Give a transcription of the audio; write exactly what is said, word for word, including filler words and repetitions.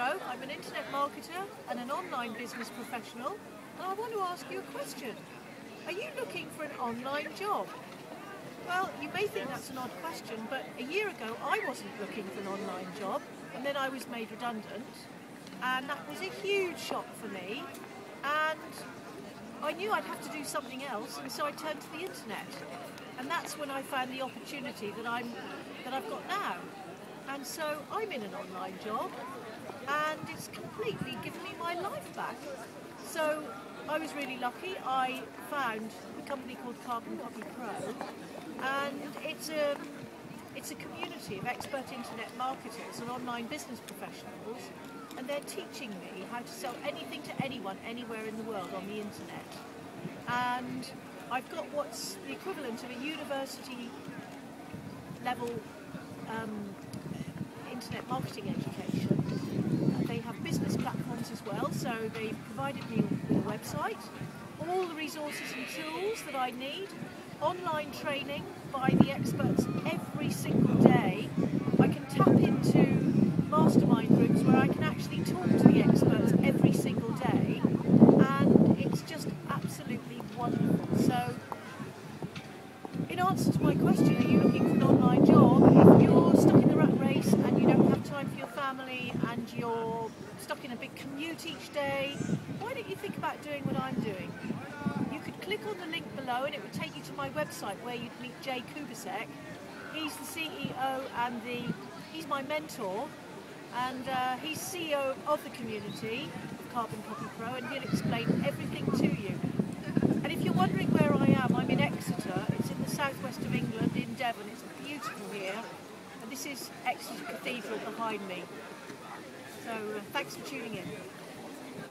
Rowe. I'm an internet marketer and an online business professional, and I want to ask you a question. Are you looking for an online job? Well, you may think that's an odd question, but a year ago I wasn't looking for an online job, and then I was made redundant, and that was a huge shock for me, and I knew I'd have to do something else, and so I turned to the internet, and that's when I found the opportunity that I'm that I've got now. And so I'm in an online job, and it's completely given me my life back. So I was really lucky. I found a company called Carbon Copy Pro, and it's a it's a community of expert internet marketers and online business professionals, and they're teaching me how to sell anything to anyone, anywhere in the world on the internet. And I've got what's the equivalent of a university level um, internet marketing education. Uh, they have business platforms as well, so they've provided me with a website, all the resources and tools that I need, online training by the experts every single day. I can tap into mastermind groups where I can actually talk to the experts every single day, and it's just absolutely wonderful. So, in answer to my question, are you looking for an online job? If you're stuck in the rat race and you don't have time for your family and you're stuck in a big commute each day, why don't you think about doing what I'm doing? You could click on the link below and it would take you to my website where you'd meet Jay Kubasek. He's the C E O and the he's my mentor, and uh, he's C E O of the community of Carbon Copy Pro, and he'll explain everything to you. And if you're wondering where I am, I'm in Exeter. It's in the southwest of England, in Devon. It's beautiful here, and this is Exeter Cathedral behind me. So uh, thanks for tuning in.